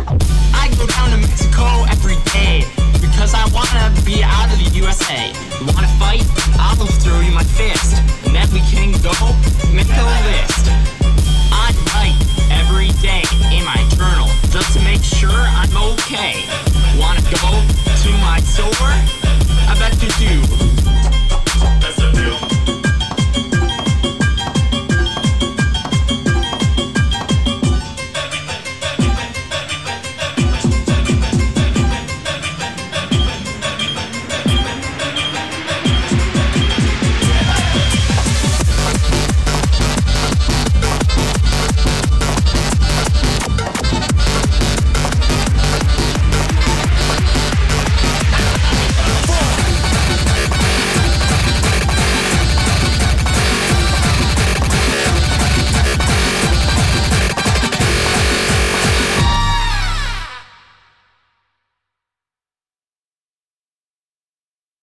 I go down to Mexico every day because I wanna be out of the USA. You wanna fight? I will throw you my fist, and then we can go make a list. I write every day in my journal just to make sure I'm okay. Wanna go to my store? I bet you do.